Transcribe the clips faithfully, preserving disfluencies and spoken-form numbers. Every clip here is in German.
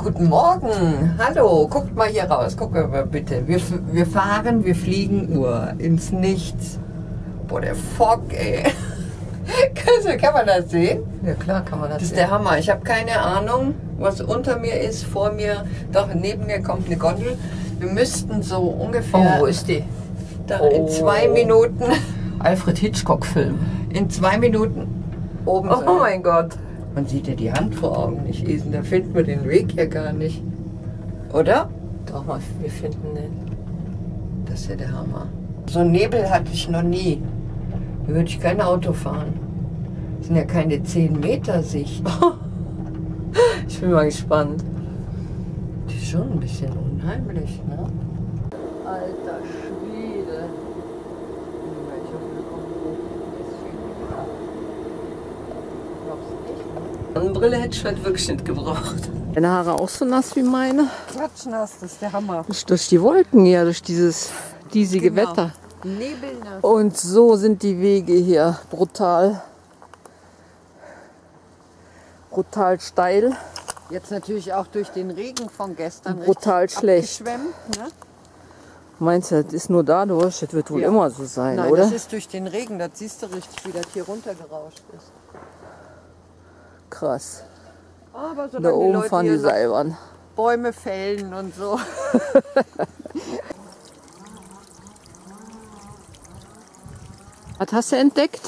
Guten Morgen, hallo, guckt mal hier raus, guckt mal bitte. Wir, wir fahren, wir fliegen nur ins Nichts. Boah, der Fock, ey. Kann man das sehen? Ja klar kann man das Das ist sehen. der Hammer. Ich habe keine Ahnung, was unter mir ist, vor mir, doch neben mir kommt eine Gondel. Wir müssten so ungefähr... Oh, wo ist die? Da Oh. in zwei Minuten... Alfred Hitchcock-Film. In zwei Minuten oben Oh, sein. oh mein Gott. Man sieht ja die Hand vor Augen nicht, Esen. Da finden wir den Weg ja gar nicht. Oder? Doch mal, wir finden den. Das ist ja der Hammer. So einen Nebel hatte ich noch nie. Da würde ich kein Auto fahren. Das sind ja keine zehn Meter Sicht. Ich bin mal gespannt. Das ist schon ein bisschen unheimlich, ne? Alter Schwede. Sonnenbrille hätte ich heute wirklich nicht gebraucht. Deine Haare auch so nass wie meine? Klatschnass, das ist der Hammer. Durch, durch die Wolken hier, durch dieses diesige Genau. Wetter. Nebelnass. Und so sind die Wege hier brutal. Brutal steil. Jetzt natürlich auch durch den Regen von gestern. Brutal richtig schlecht. abgeschwemmt, ne? Meinst du, das ist nur dadurch? Das wird wohl Ja. immer so sein, Nein, oder? das ist durch den Regen. Das siehst du richtig, wie das hier runtergerauscht ist. Krass. Aber solange Da die oben Leute fahren hier die noch Seilbahn. Bäume fällen und so. Was hast du entdeckt?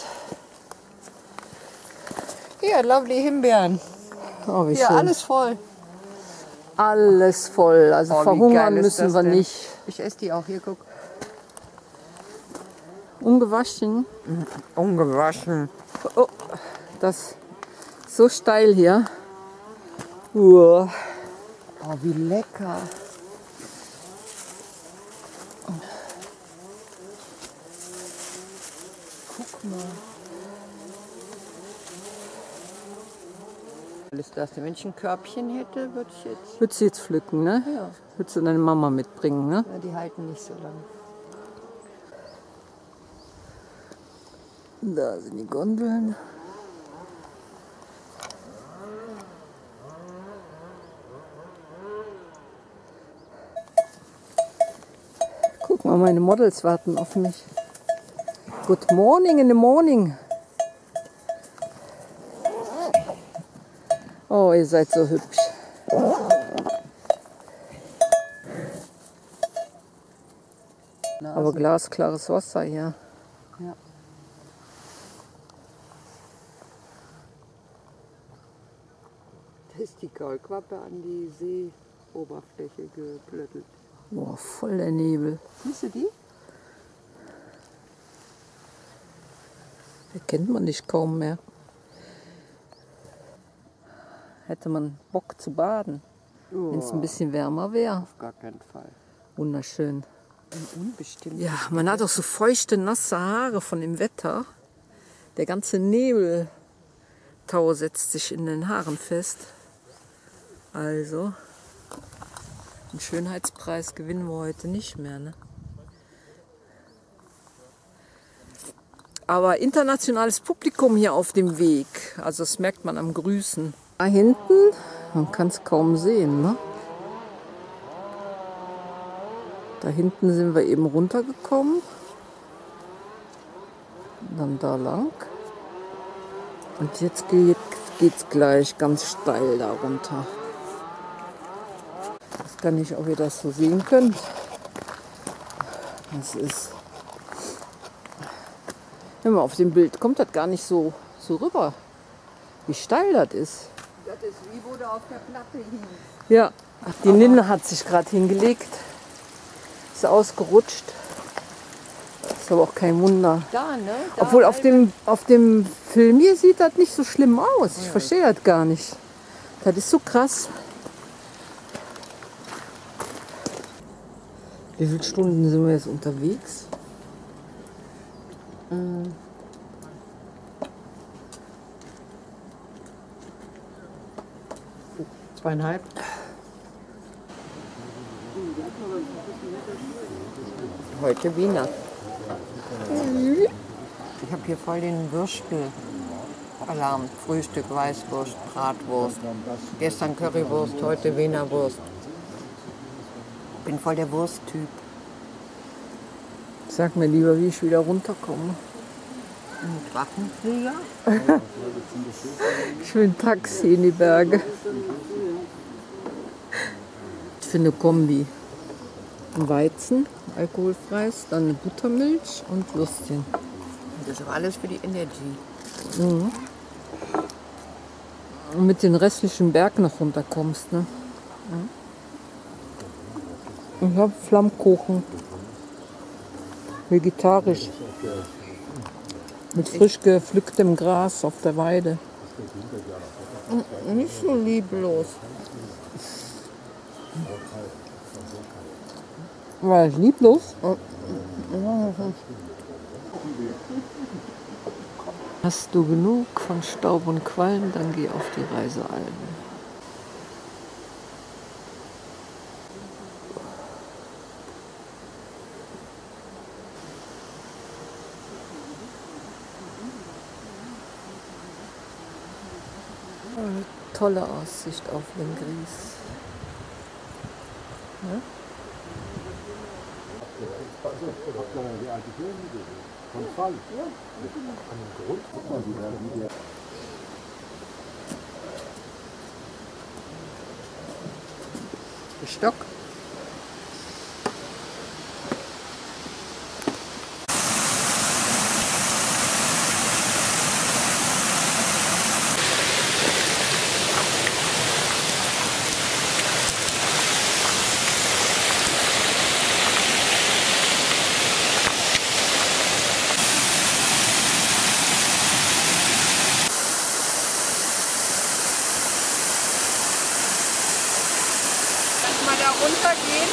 Hier, lovely Himbeeren. Oh, wie Hier, schön. alles voll. Alles voll. Also Oh, wie verhungern geil ist müssen das wir denn? nicht. Ich esse die auch. Hier, guck. Ungewaschen. Ungewaschen. Oh, das ist so steil hier. Uah. Oh, wie lecker. Guck mal. Alles das. Wenn ich ein Körbchen hätte, würde ich jetzt... Würdest du jetzt pflücken, ne? Ja. Würdest du deine Mama mitbringen, ne? Ja, die halten nicht so lange. Da sind die Gondeln. Guck mal, meine Models warten auf mich. Good morning in the morning. Oh, ihr seid so hübsch. Aber glasklares Wasser hier. Ja. Da ist die Kaulquappe an die Seeoberfläche geplöttelt. Boah, voll der Nebel. Siehst du die? Erkennt man dich kaum mehr. Hätte man Bock zu baden, wenn es ein bisschen wärmer wäre. Auf gar keinen Fall. Wunderschön. Ein unbestimmt. Ja, man hat auch so feuchte, nasse Haare von dem Wetter. Der ganze Nebeltau setzt sich in den Haaren fest. Also, einen Schönheitspreis gewinnen wir heute nicht mehr, ne? Aber internationales Publikum hier auf dem Weg. Also das merkt man am Grüßen. Da hinten, man kann es kaum sehen, ne? Da hinten sind wir eben runtergekommen. Dann da lang. Und jetzt geht es gleich ganz steil da runter. Ich weiß gar nicht, ob ihr das so sehen könnt. Das ist... Wenn man auf dem Bild kommt, das gar nicht so, so rüber, wie steil das ist. Das ist wie wo du auf der Platte hing. Ja, die Ninne hat sich gerade hingelegt. Ist ausgerutscht. Ist aber auch kein Wunder. Da, ne? Da Obwohl auf halbe- dem, auf dem Film hier sieht das nicht so schlimm aus. Ich verstehe das gar nicht. Das ist so krass. Wie viele Stunden sind wir jetzt unterwegs? Zweieinhalb. Heute Wiener. Ich habe hier voll den Würstel. Alarm, Frühstück, Weißwurst, Bratwurst. Gestern Currywurst, heute Wiener Wurst. Bin voll der Wursttyp. Sag mir lieber, wie ich wieder runterkomme. Ein Drachenflieger? Ich will ein Taxi in die Berge. Ich finde Kombi. Ein Weizen, alkoholfreies, dann eine Buttermilch und Würstchen. Das ist alles für die Energie. Mhm. Und mit den restlichen Berg noch runterkommst, ne? Mhm. Ich habe Flammkuchen. Vegetarisch. Mit frisch gepflücktem Gras auf der Weide. Nicht so lieblos. War ich lieblos? Hast du genug von Staub und Qualm, dann geh auf die Reisealpen. Tolle Aussicht auf den Gries. Ja? Stock. Mal da runtergehen.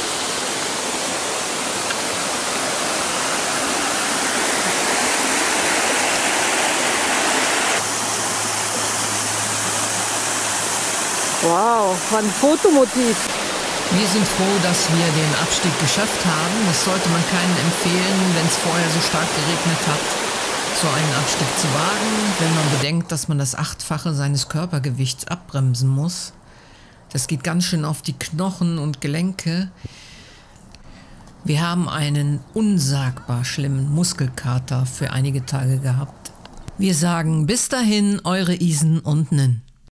Wow, war ein Fotomotiv. Wir sind froh, dass wir den Abstieg geschafft haben. Das sollte man keinen empfehlen, wenn es vorher so stark geregnet hat, so einen Abstieg zu wagen, wenn man bedenkt, dass man das Achtfache seines Körpergewichts abbremsen muss. Das geht ganz schön auf die Knochen und Gelenke. Wir haben einen unsagbar schlimmen Muskelkater für einige Tage gehabt. Wir sagen bis dahin, eure Isen und Nin.